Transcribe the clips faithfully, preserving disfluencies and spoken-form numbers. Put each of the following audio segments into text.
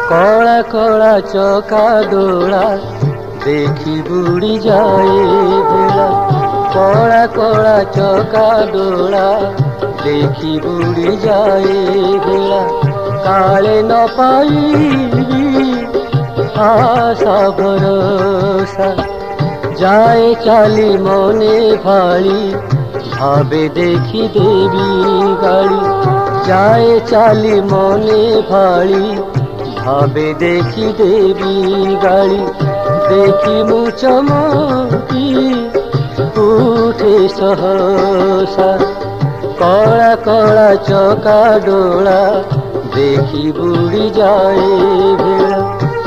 कला कला चका डोला देखी बुड़ी जाए बेला। कला कला चका डोला देखी बुड़ी जाए बेला। काले न पाई आशा भरोसा जाए चाली मने भाली भावे देखी देवी गाड़ी। जाए चाली मने भाली भावे देखी देवी गाड़ी। देखी मु चमकी उठे सहसा कला कला चका डोला देखी बुड़ी जाए बेला।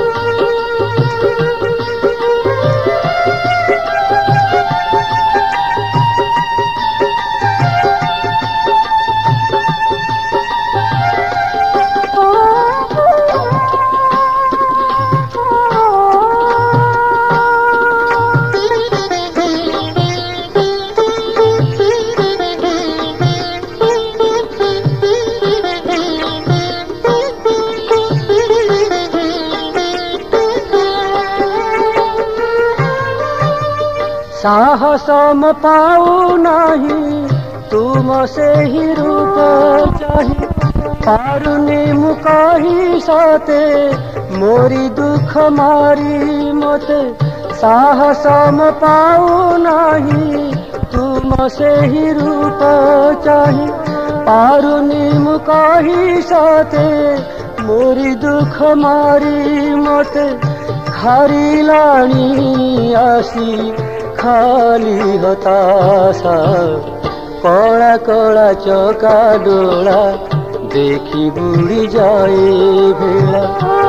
साहसम पाऊ नहीं तुम से ही रूप चाही। पारुनी मुकाही साते मोरी दुख मारी मोते। साहसम पाऊ नहीं तुम से ही रूप चाही। पारुनी मुकाही साते मोरी दुख मारी मोते। खारी लाणी आसी खाली हताशा कला कला चका डोला देखी बुड़ी जाए बेला।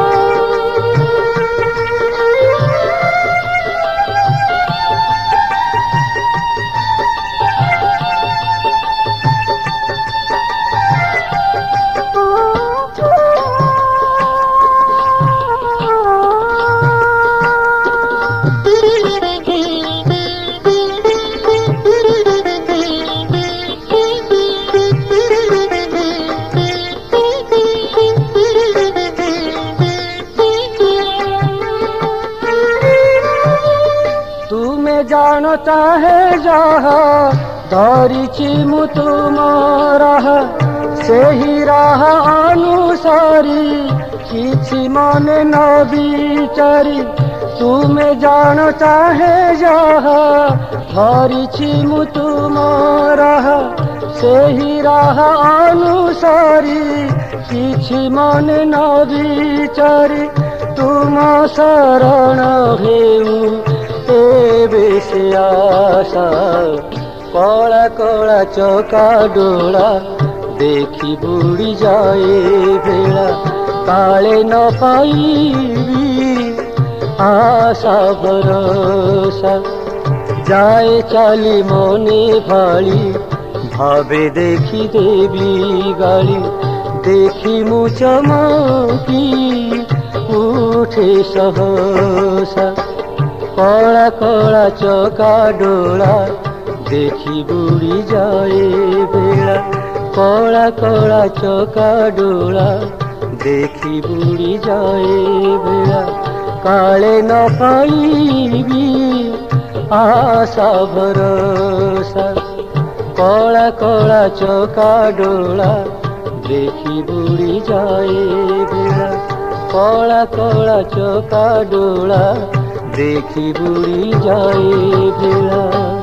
जानता है जहाँ धरिछि मु तुम राह से ही राह अनुसारी किछि मने न बिचारी। तुमे जानता है जहाँ धरिछि मु तुम राह से ही राह अनुसारी किछि मने न बिचारी। तुम शरण हेउ एबे से आशा कला कला चका डोला देखी बुड़ी जाए बेला। काले न पाई आशा भरोसा जाए चाली मने भाली भावे देखी देवी गाड़ी। देखी मु चमकी उठे सहसा कला कला चका डोला देखी बुड़ी जाए बेला। कला कला चका डोला देखी बुड़ी जाए बेला। काले न पाई आशा भरोसा कला कला चका डोला देखी बुड़ी जाए बेला। कला कला चका डोला देखी बुड़ी जाए बेला।